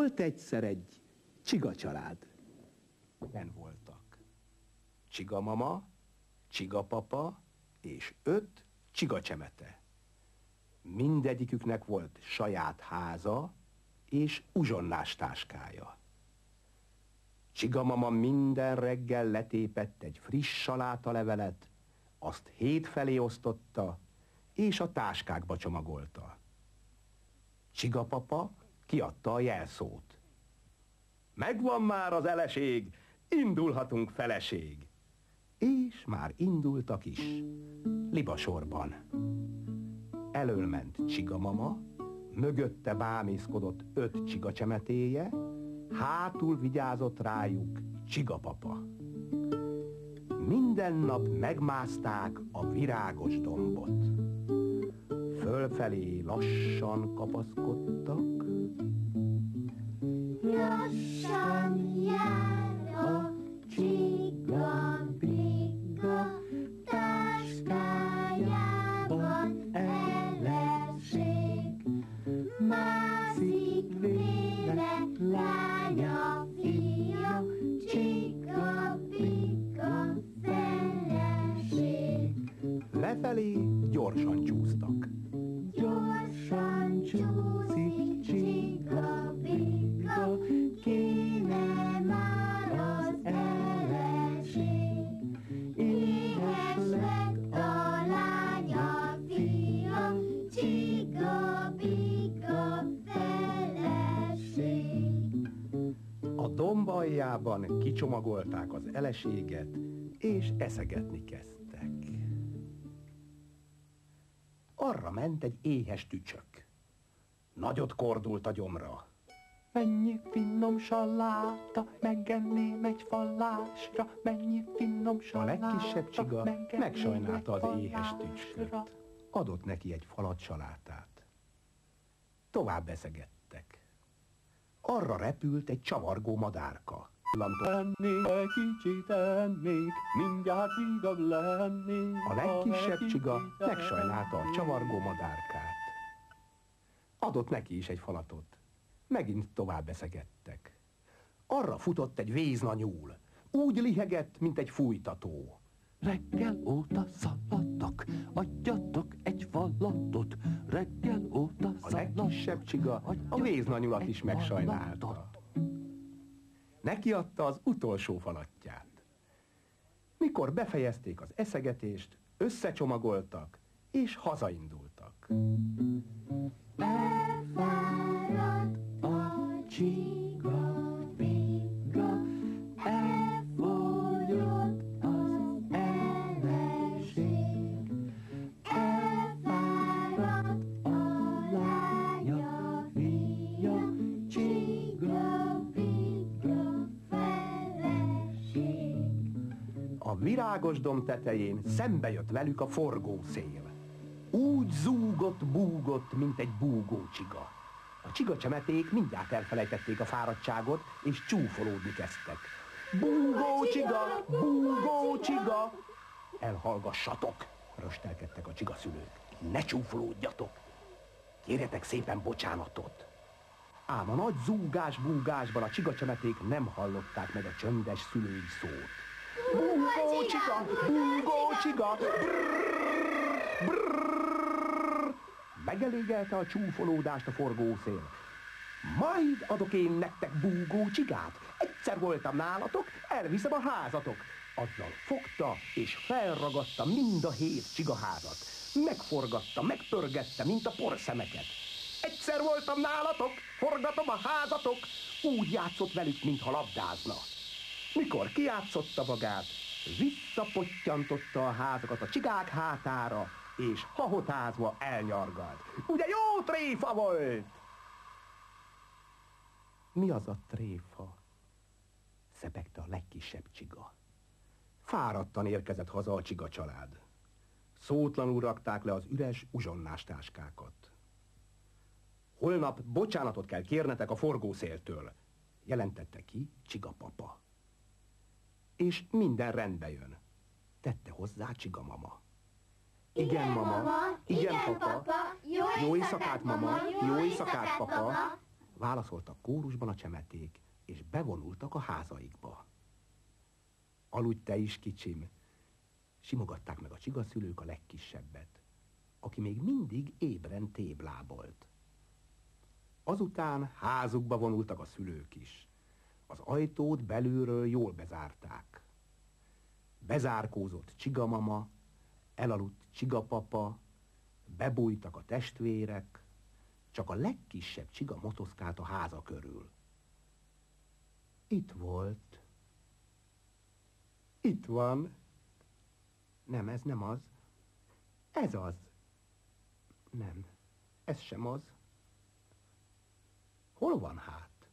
Volt egyszer egy csiga család. Ben voltak csiga mama, csiga papa és 5 csiga csemete. Mindegyiküknek volt saját háza és uzsonnás táskája. Csiga mama minden reggel letépett egy friss salátalevelet, azt 7 felé osztotta, és a táskákba csomagolta. Csiga papa kiadta a jelszót. Megvan már az eleség, indulhatunk feleség. És már indultak is, libasorban. Elől ment csiga mama, mögötte bámészkodott 5 csiga csemetéje, hátul vigyázott rájuk csiga papa. Minden nap megmászták a virágos dombot. Fölfelé lassan kapaszkodtak. Lassan jár a csiga-biga, táskájában eleség. Mászik vére, lánya fia, csiga-biga feleség. Lefelé gyorsan csúsztak. Gyorsan csúszik csiga-biga, kéne már az eleség. Éhes lett a lánya fia, csiga-biga feleség. A domb aljában kicsomagolták az eleséget, és eszegetni kezdtek. Arra ment egy éhes tücsök. Nagyot kordult a gyomra. Mennyi finom saláta, megenném egy falásra, mennyi finom A saláta. legkisebb csiga megenném megsajnálta egy az éhes falásra. tücsköt. Adott neki egy falat salátát. Tovább eszegettek. Arra repült egy csavargó madárka. Ennék, egy kicsit ennék, mindjárt vígabb lennék. A legkisebb csiga megsajnálta a csavargó madárkát. Adott neki is egy falatot. Megint tovább eszegettek. Arra futott egy véznanyúl. Úgy lihegett, mint egy fújtató. Reggel óta szaladok, adjatok egy falatot. Reggel óta A legkisebb csiga a véznanyulat is megsajnálta. Neki adta az utolsó falatját. Mikor befejezték az eszegetést, összecsomagoltak, és hazaindultak. Elfáradt a csiga-biga, elfogyott az eleség. Elfáradt a lánya fia, csiga-biga feleség. A virágos domb tetején szembe jött velük a forgószél. Úgy zúgott, búgott, mint egy búgó csiga. A csigacsemeték mindjárt elfelejtették a fáradtságot, és csúfolódni kezdtek. Búgó csiga, búgó csiga! Elhallgassatok, röstelkedtek a csigaszülők. Ne csúfolódjatok! Kérjetek szépen bocsánatot! Ám a nagy zúgás-búgásban a csigacsemeték nem hallották meg a csöndes szülői szót. Búgó csiga, búgó csiga! Brrrr, brrrr. Megelégelte a csúfolódást a forgószél. Majd adok én nektek búgó csigát. Egyszer voltam nálatok, elviszem a házatok. Azzal fogta és felragadta mind a 7 csigaházat. Megforgatta, megpörgette, mint a porszemeket. Egyszer voltam nálatok, forgatom a házatok. Úgy játszott velük, mintha labdázna. Mikor kijátszotta magát, visszapottyantotta a házakat a csigák hátára, és hahotázva elnyargalt. Ugye jó tréfa volt? Mi az a tréfa? Szepegte a legkisebb csiga. Fáradtan érkezett haza a csiga család. Szótlanul rakták le az üres uzsonnás táskákat. Holnap bocsánatot kell kérnetek a forgószéltől, jelentette ki csiga papa. És minden rendbe jön, tette hozzá csiga mama. Igen, mama. Igen, papa. Jó éjszakát, mama. Jó éjszakát, papa. Válaszoltak kórusban a csemeték, és bevonultak a házaikba. Aludj te is, kicsim, simogatták meg a csigaszülők a legkisebbet, aki még mindig ébren téblábolt. Azután házukba vonultak a szülők is. Az ajtót belülről jól bezárták. Bezárkózott csigamama, elaludt csigapapa, bebújtak a testvérek, csak a legkisebb csiga motoszkált a háza körül. Itt volt. Itt van. Nem, ez nem az. Ez az. Nem, ez sem az. Hol van hát?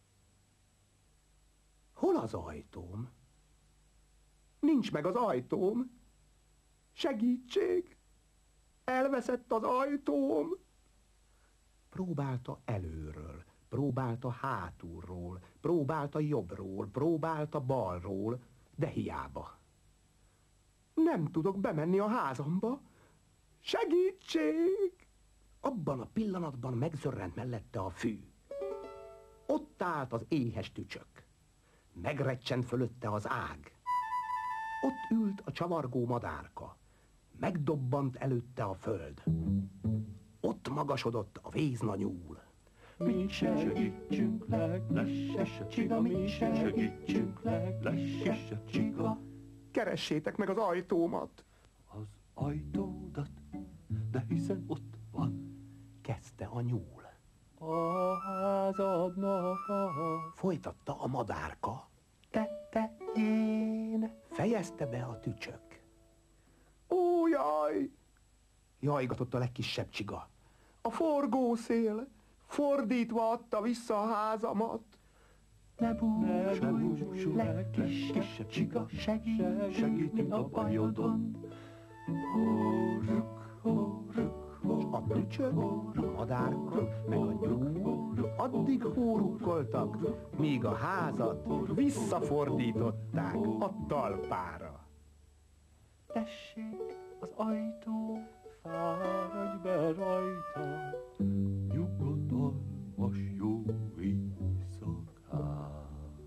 Hol az ajtóm? Nincs meg az ajtóm. Segítség! Elveszett az ajtóm! Próbálta előről, próbálta hátulról, próbálta jobbról, próbálta balról, de hiába. Nem tudok bemenni a házamba. Segítség! Abban a pillanatban megzörrent mellette a fű. Ott állt az éhes tücsök. Megrecsent fölötte az ág. Ott ült a csavargó madárka. Megdobbant előtte a föld. Ott magasodott a vézna nyúl. Mi segítsünk, lesz a csiga, mi segítsünk, lesz a csiga. Keressétek meg az ajtómat! Az ajtódat, de hiszen ott van Kezdte a nyúl. a házadnak a... Folytatta a madárka. Tetején. Fejezte be a tücsök. Ó, jaj! Jajgatott a legkisebb csiga. A forgószél fordítva adta vissza a házamat. Ne búsulj meg, legkisebb csiga, segítünk a bajodon. Hóruk, hóruk, A tücsök, a madárka, meg a nyúl addig hórukkoltak, míg a házat visszafordították a talpára. tessék az ajtó, fáradj be rajta, nyugodtan, most jó éjszakát.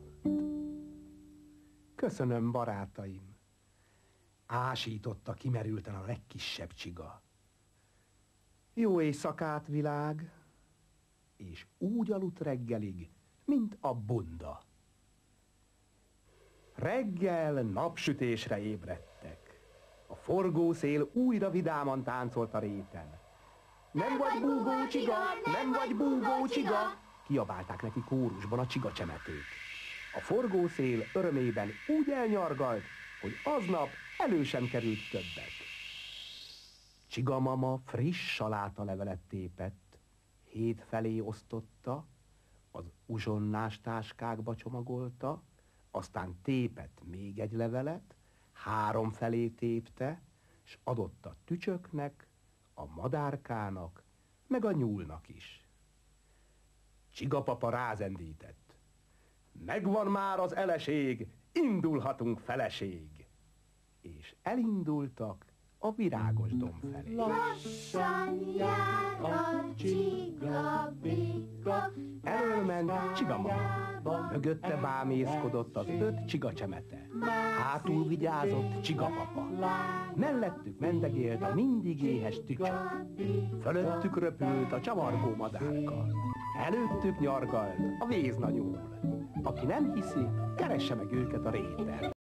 Köszönöm, barátaim! Ásította kimerülten a legkisebb csiga. Jó éjszakát, világ! És úgy aludt reggelig, mint a bunda. Reggel napsütésre ébredtek. A forgószél újra vidáman táncolt a réten. Nem vagy búgó csiga, nem vagy búgó csiga! Kiabálták neki kórusban a csigacsemeték. A forgószél örömében úgy elnyargalt, hogy aznap elő sem került többet. Csigamama friss salátalevelet tépett, 7 felé osztotta, az uzsonnás táskákba csomagolta, aztán tépett még egy levelet, 3 felé tépte, s adott a tücsöknek, a madárkának, meg a nyúlnak is. Csigapapa rázendített. Megvan már az eleség, indulhatunk feleség. És elindultak a virágos domb felé. Lassan jár a csiga-biga, Elől ment csigamama, mögötte bámészkodott az 5 csigacsemete. Hátul vigyázott csigapapa. Mellettük mendegélt a mindig éhes tücsök. Fölöttük röpült a csavargó madárka. Előttük nyargalt a véznanyúl. Aki nem hiszi, keresse meg őket a réten.